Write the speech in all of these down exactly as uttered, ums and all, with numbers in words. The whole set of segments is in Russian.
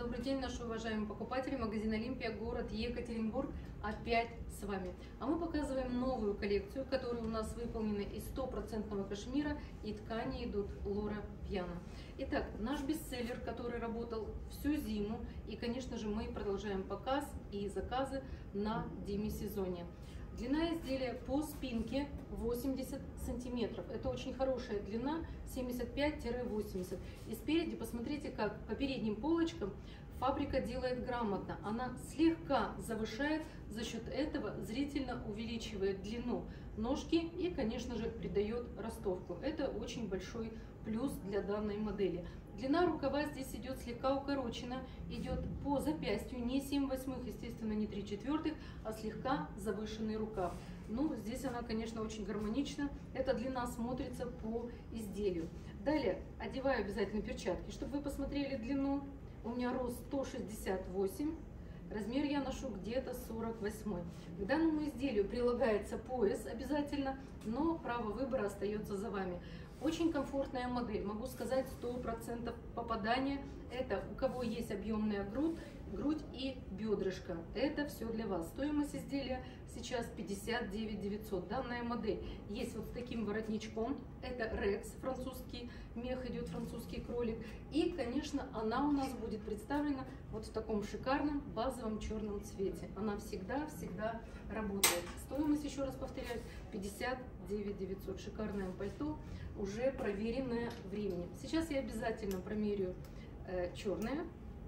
Добрый день, наши уважаемые покупатели. Магазин Олимпия, город Екатеринбург, опять с вами. А мы показываем новую коллекцию, которая у нас выполнена из стопроцентного кашмира, и ткани идут Лора Пьяна. Итак, наш бестселлер, который работал всю зиму, и, конечно же, мы продолжаем показ и заказы на демисезоне. Длина изделия по спинке восемьдесят сантиметров. Это очень хорошая длина, семьдесят пять — восемьдесят. И спереди посмотрите, как по передним полочкам фабрика делает грамотно. Она слегка завышает, за счет этого зрительно увеличивает длину ножки и, конечно же, придает ростовку. Это очень большой плюс для данной модели. Длина рукава здесь идет слегка укорочена, идет по запястью, не семь восьмых, естественно, не три четвертых, а слегка завышенный рукав. Ну, здесь она, конечно, очень гармонична. Эта длина смотрится по изделию. Далее одеваю обязательно перчатки, чтобы вы посмотрели длину. У меня рост сто шестьдесят восемь. Размер я ношу где-то сорок восемь. К данному изделию прилагается пояс обязательно, но право выбора остается за вами. Очень комфортная модель, могу сказать, сто процентов попадания. Это у кого есть объемная грудь, грудь и бедрышко. Это все для вас. Стоимость изделия сейчас пятьдесят девять девятьсот. Данная модель есть вот с таким воротничком. Это Rex, французский мех, идет французский кролик. И, конечно, она у нас будет представлена вот в таком шикарном базовом черном цвете. Она всегда-всегда работает. Стоимость, еще раз повторяю, пятьдесят девять девятьсот. Шикарное пальто, уже проверенное временем. Сейчас я обязательно промерю э, черное.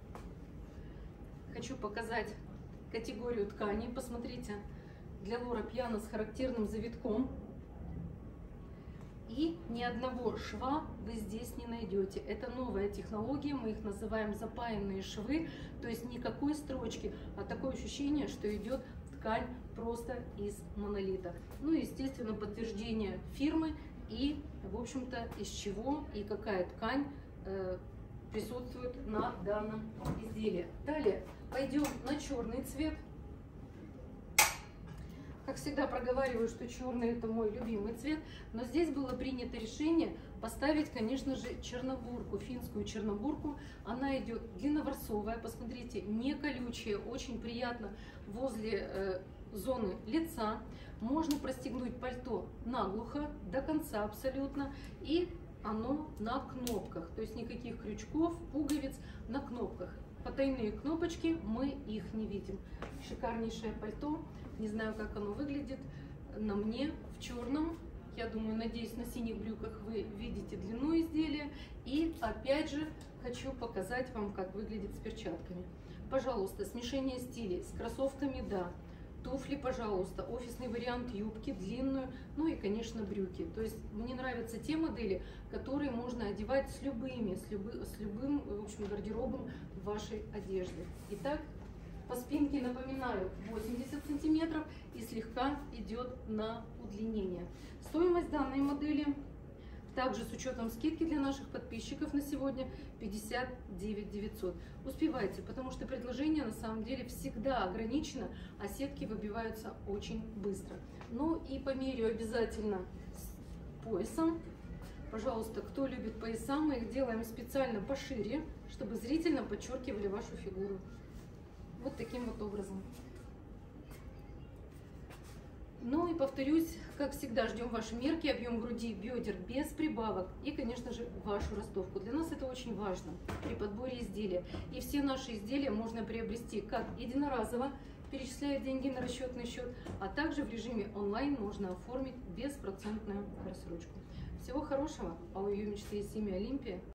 Хочу показать категорию ткани. Посмотрите, для Лора Пьяна с характерным завитком. И ни одного шва вы здесь не найдете. Это новая технология, мы их называем запаянные швы. То есть никакой строчки, а такое ощущение, что идет ткань просто из монолита. Ну и, естественно, подтверждение фирмы и, в общем-то, из чего и какая ткань э, присутствует на данном изделии. Далее пойдем на черный цвет. Как всегда проговариваю, что черный — это мой любимый цвет, но здесь было принято решение поставить, конечно же, чернобурку, финскую чернобурку. Она идет длинноворсовая, посмотрите, не колючая, очень приятно возле э, зоны лица. Можно простегнуть пальто наглухо, до конца абсолютно, и оно на кнопках, то есть никаких крючков, пуговиц, на кнопках. Потайные кнопочки, мы их не видим. Шикарнейшее пальто, не знаю, как оно выглядит на мне в черном. Я думаю, надеюсь, на синих брюках вы видите длину изделия. И опять же хочу показать вам, как выглядит с перчатками. Пожалуйста, смешение стилей с кроссовками, да. Туфли, пожалуйста, офисный вариант юбки, длинную, ну и, конечно, брюки. То есть мне нравятся те модели, которые можно одевать с любыми, с, любы, с любым, в общем, гардеробом вашей одежды. Итак, по спинке, напоминаю, восемьдесят сантиметров и слегка идет на удлинение. Стоимость данной модели, также с учетом скидки для наших подписчиков на сегодня, пятьдесят девять девятьсот. Успевайте, потому что предложение на самом деле всегда ограничено, а сетки выбиваются очень быстро. Ну и померяю обязательно с поясом. Пожалуйста, кто любит пояса, мы их делаем специально пошире, чтобы зрительно подчеркивали вашу фигуру. Вот таким вот образом. Ну и повторюсь, как всегда, ждем ваши мерки, объем груди, бедер без прибавок и, конечно же, вашу ростовку. Для нас это очень важно при подборе изделия. И все наши изделия можно приобрести как единоразово, перечисляя деньги на расчетный счет, а также в режиме онлайн можно оформить беспроцентную рассрочку. Всего хорошего, а у ее мечты есть имя Олимпия.